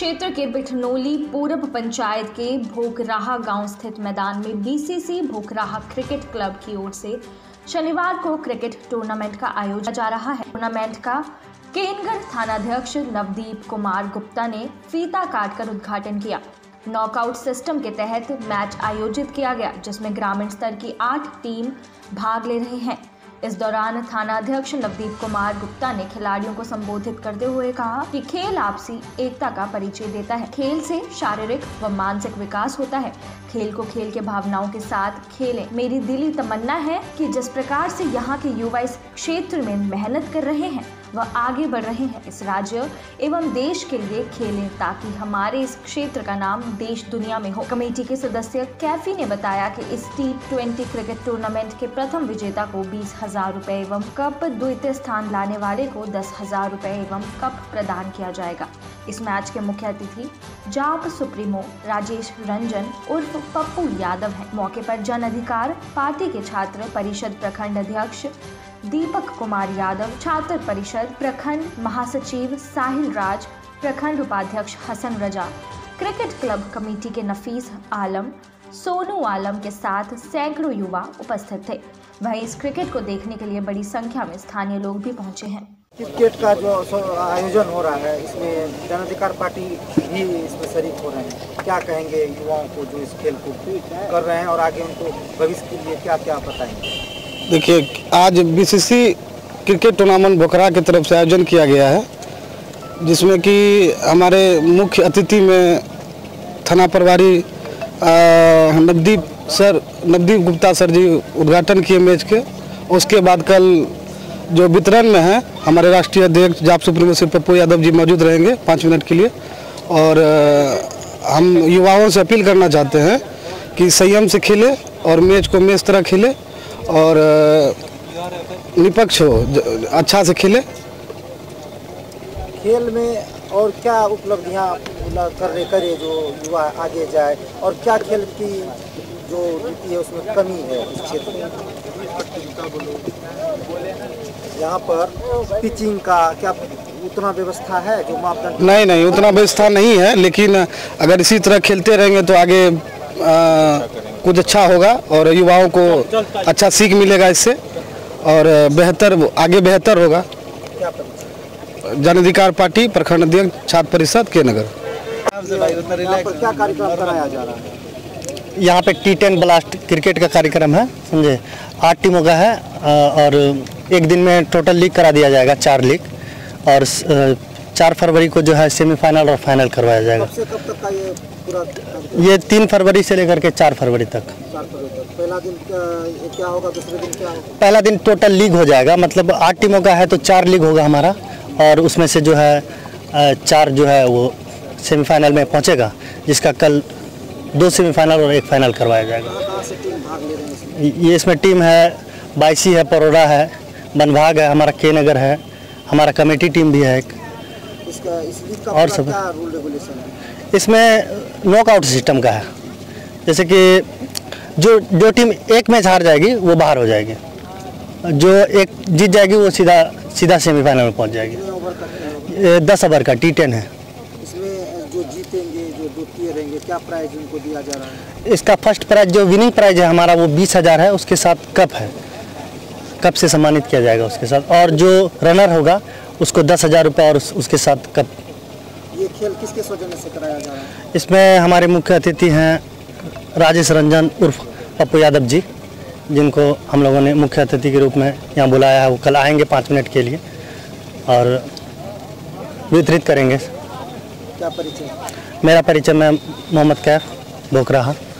क्षेत्र के बिठनोली पूर्व पंचायत के भोकराहा गांव स्थित मैदान में बीसीसी भोकराहा क्रिकेट क्लब की ओर से शनिवार को क्रिकेट टूर्नामेंट का आयोजन जा रहा है। टूर्नामेंट का केनगढ़ थानाध्यक्ष नवदीप कुमार गुप्ता ने फीता काटकर उद्घाटन किया। नॉकआउट सिस्टम के तहत मैच आयोजित किया गया, जिसमें ग्रामीण स्तर की 8 टीम भाग ले रही हैं। इस दौरान थानाध्यक्ष नवदीप कुमार गुप्ता ने खिलाड़ियों को संबोधित करते हुए कहा कि खेल आपसी एकता का परिचय देता है। खेल से शारीरिक व मानसिक विकास होता है। खेल को खेल के भावनाओं के साथ खेलें। मेरी दिली तमन्ना है कि जिस प्रकार से यहाँ के युवा इस क्षेत्र में मेहनत कर रहे हैं वह आगे बढ़ रहे हैं, इस राज्य एवं देश के लिए खेलें ताकि हमारे इस क्षेत्र का नाम देश दुनिया में हो। कमेटी के सदस्य कैफी ने बताया कि इस T20 क्रिकेट टूर्नामेंट के प्रथम विजेता को 20,000 रुपए एवं कप, द्वितीय स्थान लाने वाले को 10,000 रुपए एवं कप प्रदान किया जाएगा। इस मैच के मुख्य अतिथि जाप सुप्रीमो राजेश रंजन उर्फ पप्पू यादव हैं। मौके पर जन अधिकार पार्टी के छात्र परिषद प्रखंड अध्यक्ष दीपक कुमार यादव, छात्र परिषद प्रखंड महासचिव साहिल राज, प्रखंड उपाध्यक्ष Hasan Raza, cricket club committee के नफीस आलम, सोनू आलम के साथ सैकड़ों युवा उपस्थित थे। वहीं इस क्रिकेट को देखने के लिए बड़ी संख्या में स्थानीय लोग भी पहुंचे हैं। क्रिकेट का जो आयोजन हो रहा है, इसमें जन अधिकार पार्टी भी इसमें शरीक हो रहे हैं। क्या कहेंगे युवाओं को जो इस खेल को कर रहे हैं और आगे उनको भविष्य के लिए क्या क्या बताएंगे? देखिए, आज बीसीसी क्रिकेट टूर्नामेंट भोकराहा की तरफ से आयोजन किया गया है, जिसमें कि हमारे मुख्य अतिथि में थाना प्रभारी नवदीप गुप्ता सर जी उद्घाटन किए मैच के। उसके बाद कल जो वितरण में है, हमारे राष्ट्रीय अध्यक्ष जाप सुप्रीमो श्री पप्पू यादव जी मौजूद रहेंगे 5 मिनट के लिए। और हम युवाओं से अपील करना चाहते हैं कि संयम से खेले और मैच को मैच तरह खेले और निष्पक्ष हो, अच्छा से खेले। खेल में और क्या उपलब्धियां करे जो युवा आगे जाए, और क्या खेल की जो नीति है उसमें कमी है इस क्षेत्र में? यहाँ पर पिचिंग का क्या उतना व्यवस्था है जो मापदंड? नहीं, उतना व्यवस्था नहीं है, लेकिन अगर इसी तरह खेलते रहेंगे तो आगे कुछ अच्छा होगा और युवाओं को अच्छा सीख मिलेगा इससे और बेहतर होगा। जन अधिकार पार्टी प्रखंड अध्यक्ष छात्र परिषद के नगर। क्या कार्यक्रम कराया जा रहा है? यहाँ पे T10 ब्लास्ट क्रिकेट का कार्यक्रम है, समझे। 8 टीमों का है और एक दिन में टोटल लीग करा दिया जाएगा, 4 लीग, और 4 फरवरी को जो है सेमीफाइनल और फाइनल करवाया जाएगा। कब तक का ये पूरा? ये 3 फरवरी से लेकर के 4 फरवरी तक। पहला दिन क्या होगा, दूसरे दिन क्या होगा? पहला दिन टोटल लीग हो जाएगा, मतलब 8 टीमों का है तो 4 लीग होगा हमारा, और उसमें से जो है 4 जो है वो सेमीफाइनल में पहुंचेगा, जिसका कल 2 सेमीफाइनल और 1 फाइनल करवाया जाएगा। कहाँ से टीम भाग ले रहे हैं? ये इसमें टीम है बाईसी है, परोड़ा है, बनभाग है, हमारा के नगर है, हमारा कमेटी टीम भी है एक। इस लीग का और सब क्या रूल रेगुलेशन है? इसमें नॉकआउट सिस्टम का है, जैसे कि जो टीम एक मैच हार जाएगी वो बाहर हो जाएगी, जो एक जीत जाएगी वो सीधा सेमीफाइनल में पहुंच जाएगी। 10 ओवर का T10 है। इसमें जो जीतेंगे, जो द्वितीय रहेंगे, क्या प्राइज उनको दिया जा रहा है? इसका फर्स्ट प्राइज जो विनिंग प्राइज है हमारा वो 20,000 है, उसके साथ कप है, कप से सम्मानित किया जाएगा उसके साथ, और जो रनर होगा उसको 10,000 रुपये और उसके साथ कप। ये खेल किसके सौजन्य से कराया जा रहा है? इसमें हमारे मुख्य अतिथि हैं राजेश रंजन उर्फ पप्पू यादव जी, जिनको हम लोगों ने मुख्य अतिथि के रूप में यहाँ बुलाया है। वो कल आएंगे 5 मिनट के लिए और वितरित करेंगे। क्या परिचय? मेरा परिचय मैं मोहम्मद कैफ भोकराहा।